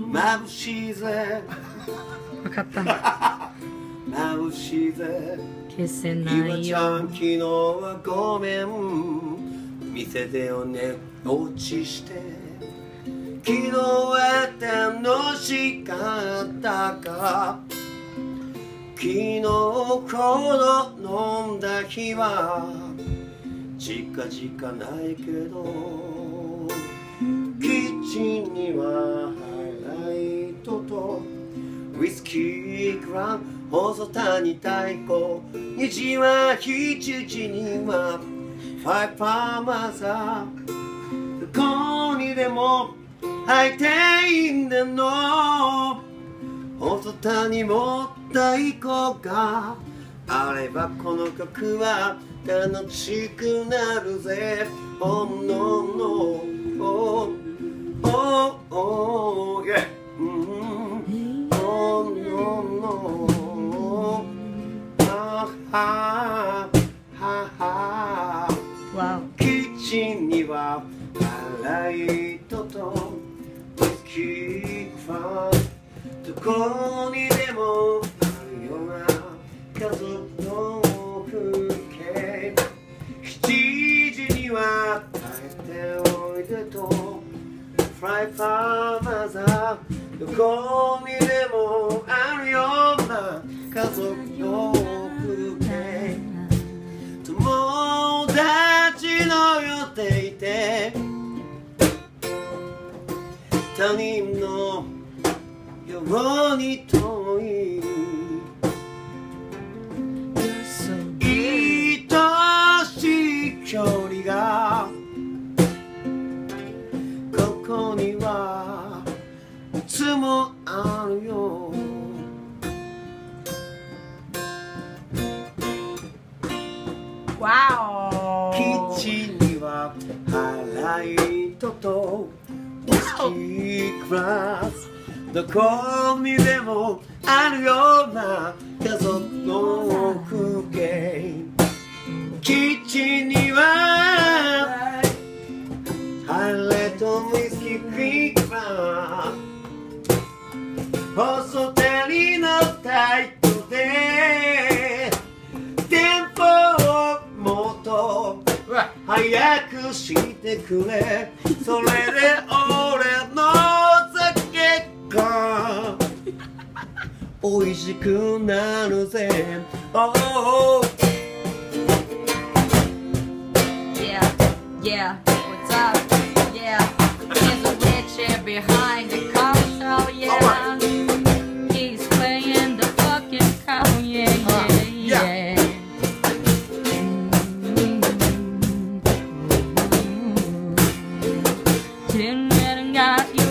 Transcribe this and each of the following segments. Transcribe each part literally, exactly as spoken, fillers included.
眩しいぜ分かった眩しいぜ消せないよちゃん昨日はごめん店でおね落ちして昨日は楽しかったか昨日ほど飲んだ日は近々ないけどキッチンにはハイライトとウイスキーグラン細谷太鼓虹は羊にはファイパーマザーどこにでも入っていいんだの細谷も太鼓があればこの曲は楽しくなるぜ Oh no no Oh oh oh yeah Oh no no Ha ha ha ha キッチンにはライトとウイスキーファンどこにでもあるような家族の風景しちじには帰っておいでとフライパーマザーどこにでもあるような家族の風景友達の予定で他人のように遠い愛しい距離がここにはいつもあるよわおキッチンにはハイライトとウイスキーグラスどこにでもあるような家族の風景キッチンにはハイライトウイスキーグラス細谷のタイトでテンポをもっと早くしてくれそれで俺の酒が美味しくなるぜ Oh Yeah, yeah, what's up? Yeah, he's a witch behind the console, yeah. He's playing the fucking cow, yeah, yeah, yeah. Tonight I got you.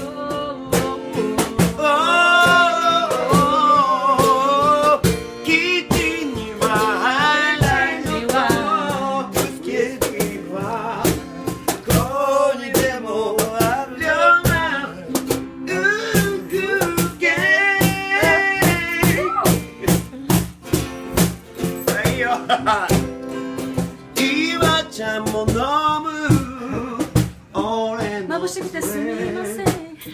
岩ちゃんも飲む俺の眩しくてすみません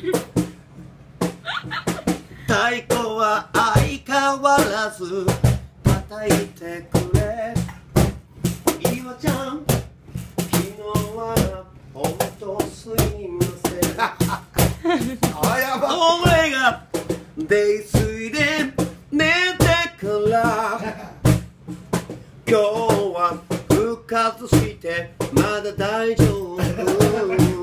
太鼓は相変わらず叩いてくれ岩ちゃん昨日はほんとすいませんあやば俺が泥酔で寝てから今日は復活してまだ大丈夫